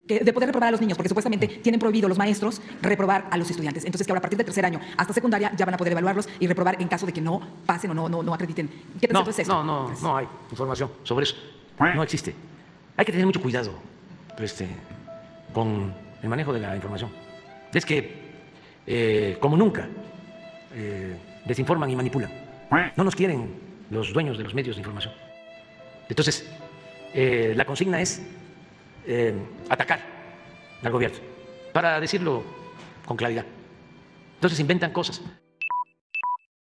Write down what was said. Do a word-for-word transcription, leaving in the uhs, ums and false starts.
que de poder reprobar a los niños, porque supuestamente tienen prohibido los maestros reprobar a los estudiantes. Entonces, que ahora a partir del tercer año hasta secundaria ya van a poder evaluarlos y reprobar en caso de que no pasen o no, no, no acrediten. ¿Qué tan No, cierto es esto? no, no, no hay información sobre eso. No existe. Hay que tener mucho cuidado este, con el manejo de la información. Es que, eh, como nunca, eh, desinforman y manipulan. No nos quieren los dueños de los medios de información. Entonces, eh, la consigna es eh, atacar al gobierno, para decirlo con claridad. Entonces inventan cosas.